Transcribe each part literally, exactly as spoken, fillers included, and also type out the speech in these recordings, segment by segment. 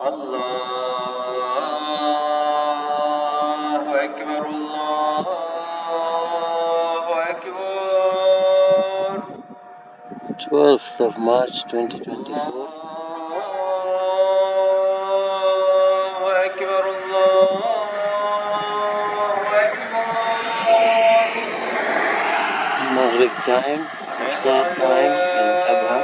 الله أكبر الله أكبر. twelfth of March twenty twenty-four. الله أكبر الله أكبر. Maghrib time, iftar time in Abha.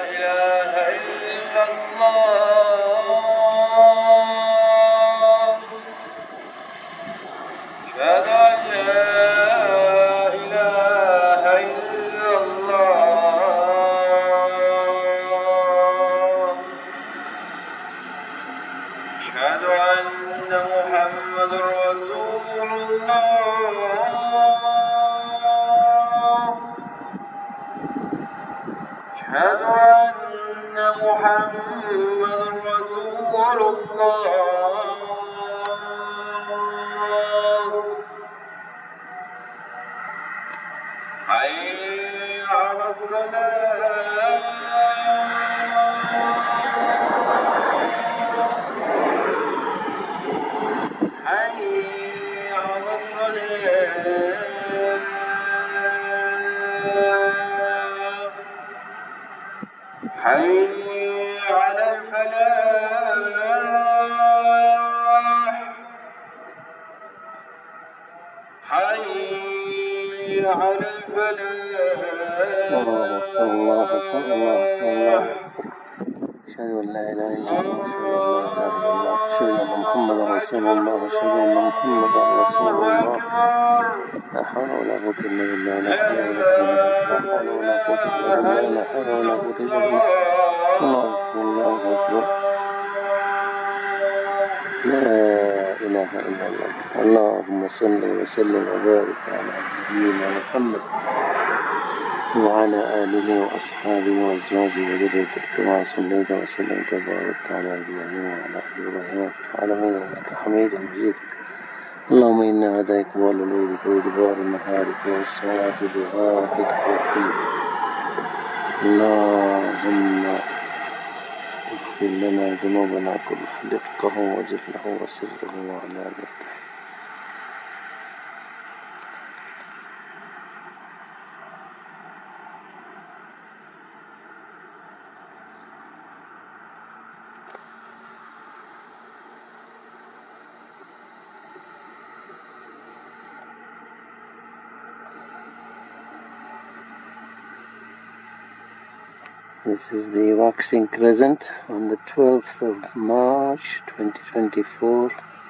أشهد أن محمد رسول الله. حي على الصلاة. حي على الصلاة. حي على الفلاح. حي على الفلاح. الله أكبر الله أكبر الله أكبر الله أكبر. أشهد أن لا إله إلا الله أشهد أن لا إله إلا الله أشهد أن محمدا رسول الله أشهد أن محمدا رسول الله. لا حول ولا قوة إلا بالله لا حول ولا قوة إلا بالله لا حول ولا قوة إلا بالله. الله أكبر الله أكبر. لا إله إلا الله. اللهم صل وسلم وبارك على نبينا محمد وعلى آله وأصحابه وأزواجه وذريته كما صليت وسلمت وباركت على إبراهيم وعلى آل إبراهيم في العالمين إنك حميد مجيد. اللهم إنا هذا إقبال ليلك وإدبار نهارك والصلاة دعاتك وكله. اللهم اغفر لنا ذنوبنا كلها دقه وجله وسره وعلانيته. This is the waxing crescent on the twelfth of March twenty twenty-four.